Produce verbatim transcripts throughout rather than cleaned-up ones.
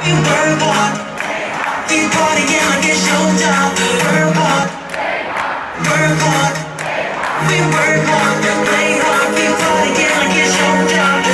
We work hard, we partying like it's showtime. Work hard, work hard, we work hard, we play hard, we partying like it's showtime.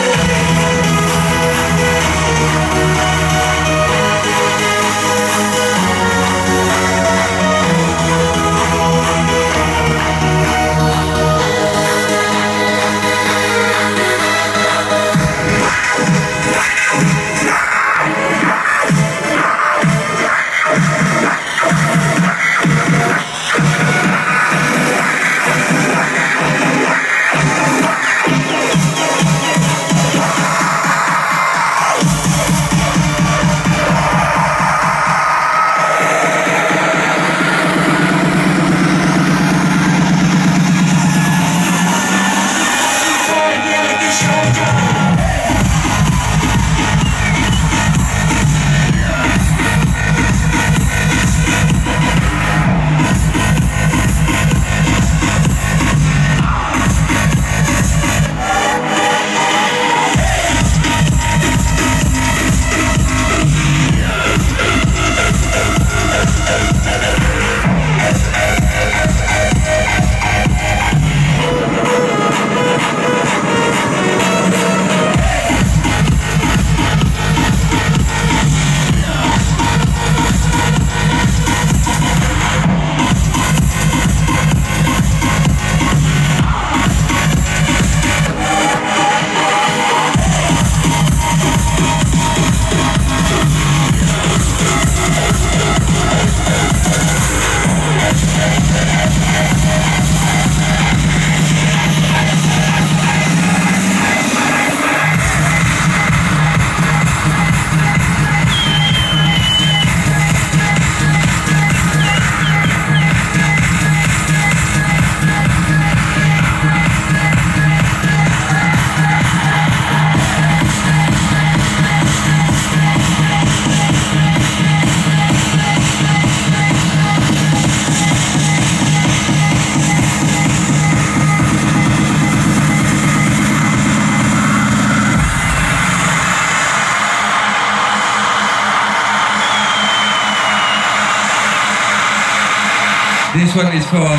This one is for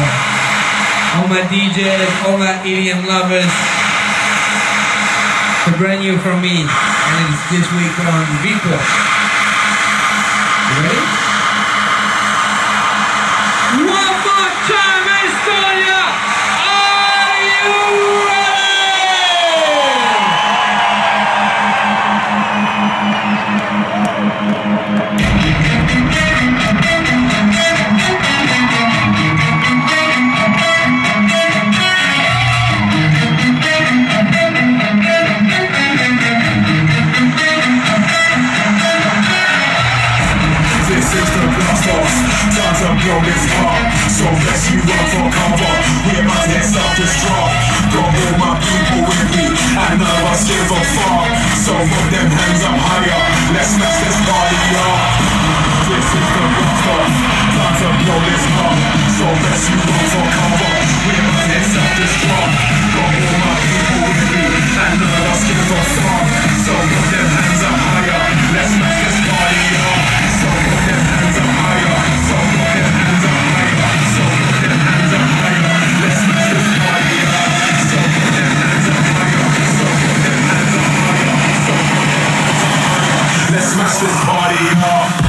all my D Js, all my E D M lovers. It's a brand new from me, and it's this week on Beatport. You ready? One more time, Estonia! Are you ready? Blow this hard, so let's you run for cover. We're about to get stuff to strong. Got all my people with me, and none of us give a fuck. So put them hands up higher, let's smash this party up. This is the blast off, time to blow this hard, so let's you run for cover. We're about to get stuff to strong. Got all my people with me, and none of us give a fuck. So put them hands up higher, let's smash this party up. So put them hands up higher, so put them hands up higher, so put them hands up higher, let's smash this party up. So put them hands up higher, so put them hands up higher, so put them hands up higher, let's smash this party up.